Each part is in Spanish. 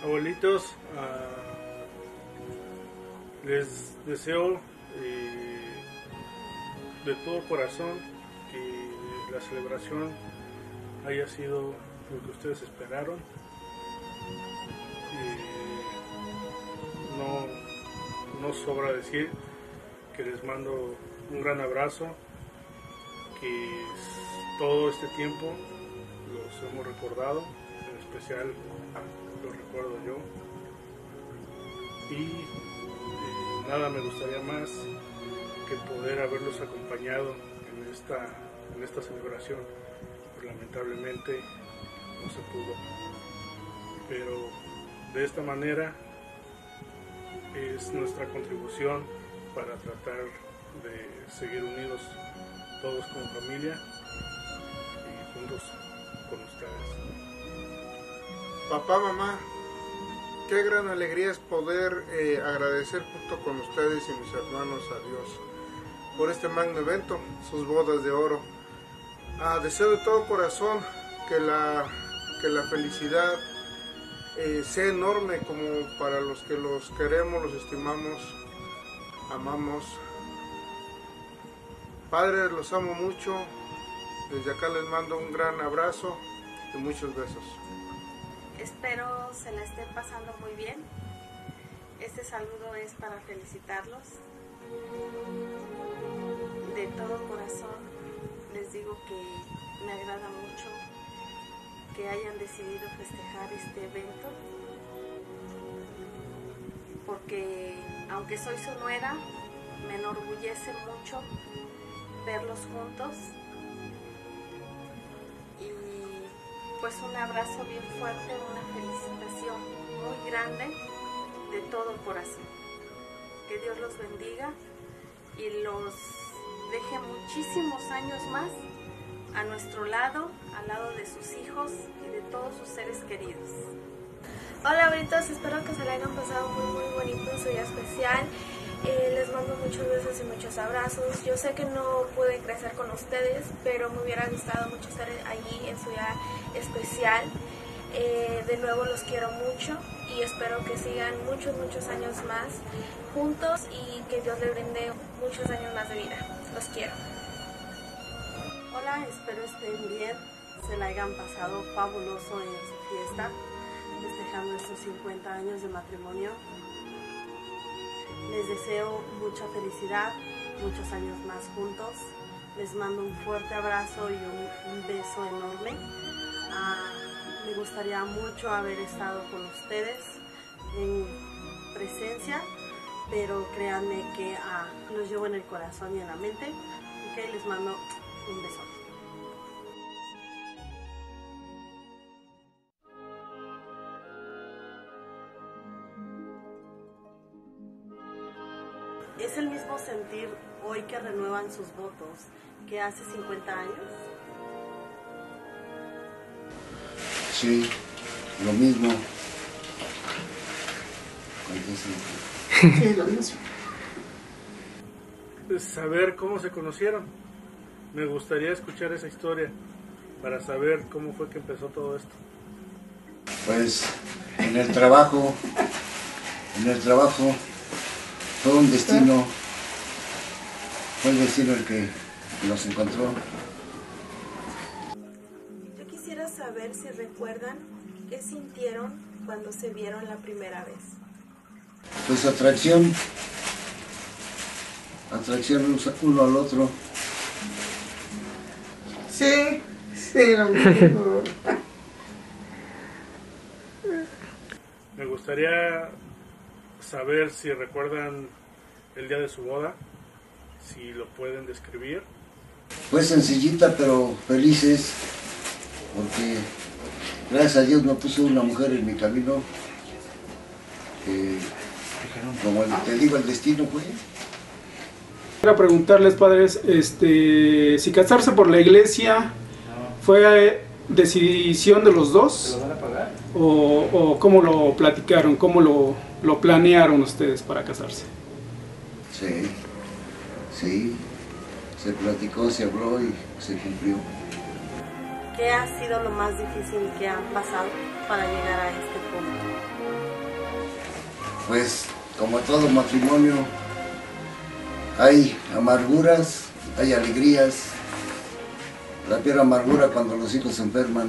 Abuelitos, les deseo de todo corazón que la celebración haya sido lo que ustedes esperaron. No sobra decir que les mando un gran abrazo, que todo este tiempo los hemos recordado, en especial los recuerdo yo, y nada me gustaría más que poder haberlos acompañado en esta celebración. Pero lamentablemente no se pudo, pero de esta manera es nuestra contribución para tratar de seguir unidos todos como familia y juntos con ustedes. Papá, mamá, qué gran alegría es poder agradecer junto con ustedes y mis hermanos a Dios por este magno evento, sus bodas de oro. Deseo de todo corazón que la felicidad sea enorme como para los que los queremos, los estimamos, amamos. Padres, los amo mucho. Desde acá les mando un gran abrazo y muchos besos. Espero se la estén pasando muy bien. Este saludo es para felicitarlos. De todo corazón les digo que me agrada mucho que hayan decidido festejar este evento, porque aunque soy su nuera, me enorgullece mucho verlos juntos. Y pues un abrazo bien fuerte, una felicitación muy grande de todo corazón. Que Dios los bendiga y los deje muchísimos años más a nuestro lado, al lado de sus hijos y de todos sus seres queridos. Hola abuelitos, espero que se la hayan pasado muy bonito en su día especial. Les mando muchos besos y muchos abrazos. Yo sé que no pude crecer con ustedes, pero me hubiera gustado mucho estar allí en su día especial. De nuevo los quiero mucho y espero que sigan muchos años más juntos y que Dios les brinde muchos años más de vida. Los quiero. Hola, espero estén bien, se la hayan pasado fabuloso en su fiesta, festejando estos 50 años de matrimonio. Les deseo mucha felicidad, muchos años más juntos. Les mando un fuerte abrazo y un beso enorme. Me gustaría mucho haber estado con ustedes en presencia, pero créanme que los llevo en el corazón y en la mente. Ok, les mando un beso. ¿Es el mismo sentir hoy que renuevan sus votos que hace 50 años? Sí, lo mismo. Sí, lo mismo. Saber cómo se conocieron. Me gustaría escuchar esa historia para saber cómo fue que empezó todo esto. Pues en el trabajo fue un destino, fue el destino el que nos encontró. Yo quisiera saber si recuerdan qué sintieron cuando se vieron la primera vez. Pues atracción uno al otro. Sí, lo mismo. Me gustaría saber si recuerdan el día de su boda, si lo pueden describir. Fue sencillita pero felices, porque gracias a Dios me puso una mujer en mi camino, que, como te digo, el destino fue. Quisiera preguntarles, padres, si casarse por la iglesia fue decisión de los dos, o cómo lo platicaron, cómo lo planearon ustedes para casarse. Sí, se platicó, se habló y se cumplió. ¿Qué ha sido lo más difícil que han pasado para llegar a este punto? Pues como todo matrimonio, hay amarguras, hay alegrías. La peor amargura cuando los hijos se enferman.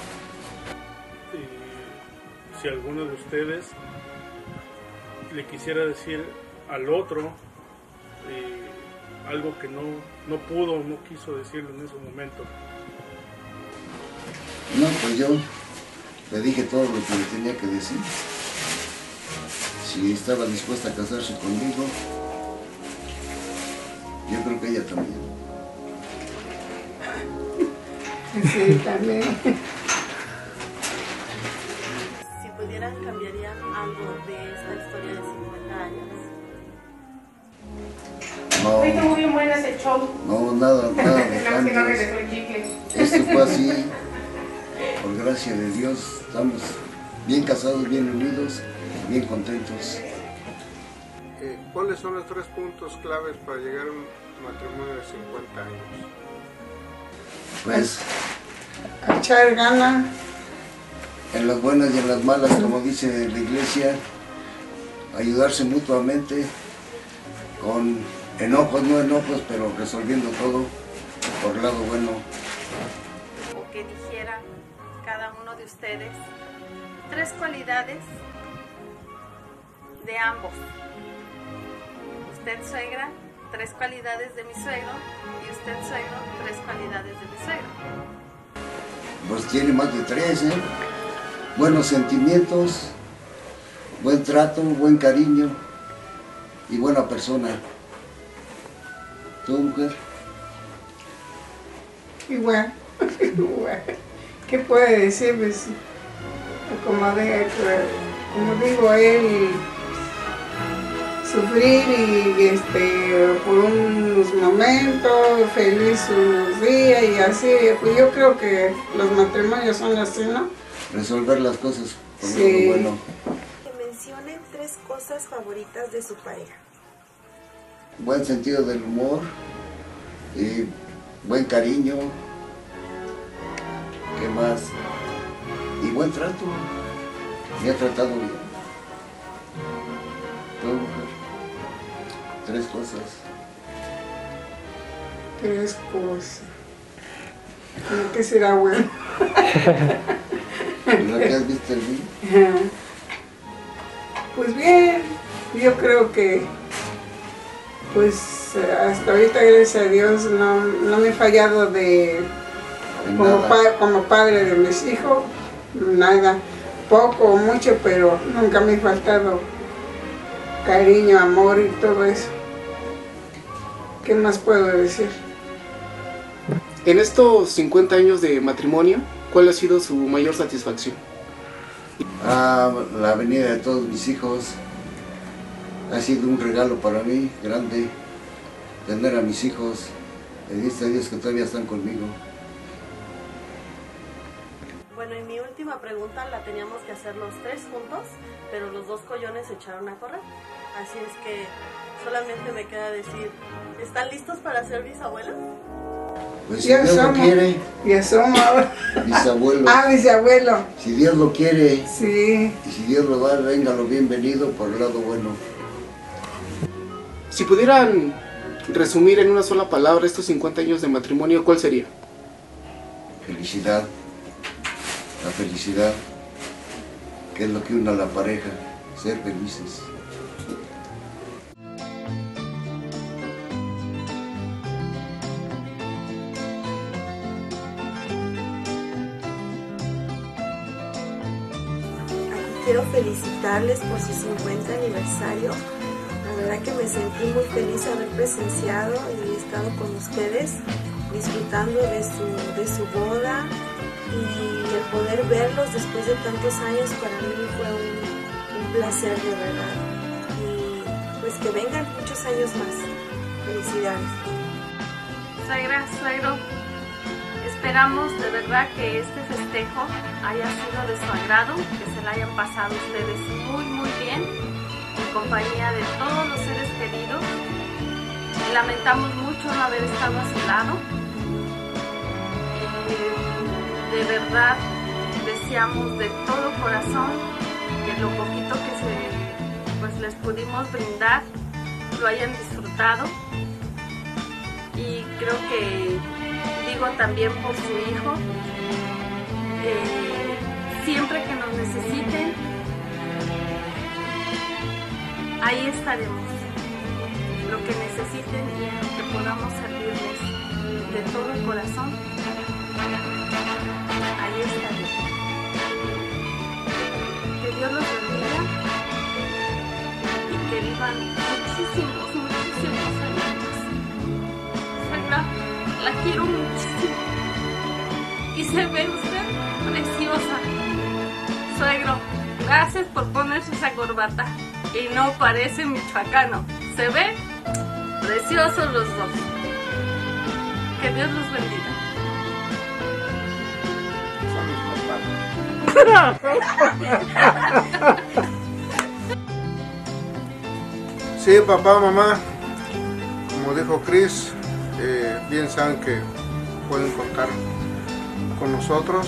Si alguno de ustedes le quisiera decir al otro algo que no pudo o no quiso decirle en ese momento. No, pues yo le dije todo lo que le tenía que decir. Si estaba dispuesta a casarse conmigo, yo creo que ella también. Sí, también. Si pudieran, ¿cambiarían algo de esta historia de 50 años? Ahorita muy bien buena ese show. No, nada de Nada más que no cambios. regresó el chicle. Esto fue así, por gracia de Dios, estamos bien casados, bien unidos, bien contentos. ¿Cuáles son los 3 puntos claves para llegar a un matrimonio de 50 años? Pues A echar gana. en las buenas y en las malas, como dice la iglesia, ayudarse mutuamente, con enojos, no enojos, pero resolviendo todo por el lado bueno. O que dijera cada uno de ustedes 3 cualidades de ambos. Usted, suegra, 3 cualidades de mi suegro, y usted, suegro, 3 cualidades de mi suegro. Pues tiene más de 3, ¿eh? Buenos sentimientos, buen trato, buen cariño y buena persona. ¿Tu mujer? Igual. ¿Qué puede decir? Pues, como digo, él sufrir y por unos momentos, feliz unos días y así. Pues yo creo que los matrimonios son así, ¿no? Resolver las cosas por Sí. lo bueno. Que mencionen 3 cosas favoritas de su pareja. Buen sentido del humor, y buen cariño, ¿qué más? Y buen trato, me ha tratado bien. Tu mujer, 3 cosas. 3 cosas. ¿Cómo que será bueno? ¿Lo que has visto en mí? Pues bien, yo creo que pues hasta ahorita, gracias a Dios, no me he fallado como padre de mis hijos, nada, poco o mucho, pero nunca me ha faltado cariño, amor y todo eso. ¿Qué más puedo decir? En estos 50 años de matrimonio, ¿cuál ha sido su mayor satisfacción? La venida de todos mis hijos ha sido un regalo para mí, grande, tener a mis hijos, bendito a Dios que todavía están conmigo. Bueno, y mi última pregunta la teníamos que hacer los 3 juntos, pero los 2 collones se echaron a correr. Así es que solamente me queda decir, ¿están listos para ser bisabuelos? Pues si Ya Dios lo somos. quiere, Ya somos ahora. bisabuelos. Bisabuelo. Si Dios lo quiere, Sí. y si Dios lo da, véngalo bienvenido por el lado bueno. Si pudieran resumir en una sola palabra estos 50 años de matrimonio, ¿cuál sería? Felicidad, la felicidad, que es lo que une a la pareja, ser felices. Quiero felicitarles por su 50 aniversario. La verdad que me sentí muy feliz de haber presenciado y estado con ustedes, disfrutando de su boda, y el poder verlos después de tantos años para mí fue un placer de verdad. Y pues que vengan muchos años más. Felicidades. Suegra, suegro, esperamos de verdad que este festejo haya sido de su agrado, que se la hayan pasado ustedes muy muy bien, en compañía de todos los seres queridos. Lamentamos mucho no haber estado a su lado. De verdad deseamos de todo corazón que lo poquito que pues les pudimos brindar, lo hayan disfrutado. Y creo que digo también por su hijo, siempre que nos necesiten, ahí estaremos. Lo que necesiten y en lo que podamos servirles de todo el corazón, ahí estaremos. Que Dios los bendiga y que vivan muchísimos años. Suegra, la quiero muchísimo y se ve usted preciosa. Suegro, gracias por ponerse esa corbata y no parece michoacano. Se ve preciosos los dos. Que Dios los bendiga. Sí, papá, mamá, como dijo Cris, bien saben que pueden contar con nosotros.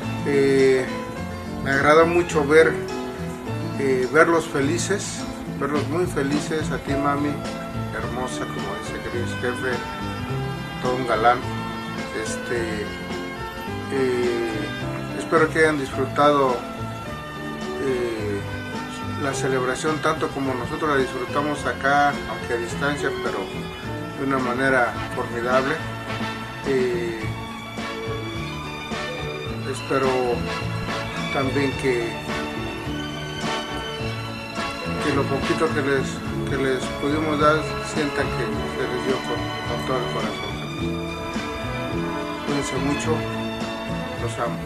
Me agrada mucho verlos felices, verlos muy felices. A ti, mami, hermosa, como dice Cris, jefe, todo un galán. Espero que hayan disfrutado la celebración tanto como nosotros la disfrutamos acá, aunque a distancia, pero de una manera formidable. Espero también que lo poquito que les pudimos dar sientan que se les dio con todo el corazón. Cuídense mucho, los amo.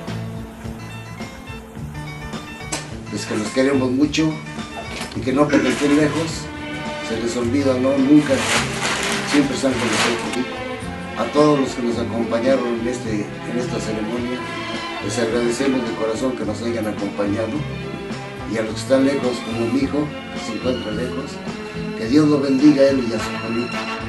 Pues que los queremos mucho y que no porque estén lejos se les olvida, no, nunca, siempre están con nosotros. A todos los que nos acompañaron en esta ceremonia, les agradecemos de corazón que nos hayan acompañado, y a los que están lejos, como mi hijo, que se encuentra lejos, que Dios lo bendiga a él y a su familia.